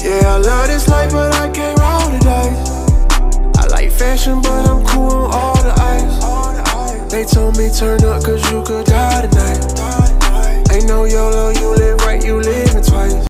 Yeah, I love this life, but I can't roll the dice. I like fashion, but I'm cool on all the ice. They told me turn up, cause you could die tonight. Ain't no YOLO, you live right, you living twice.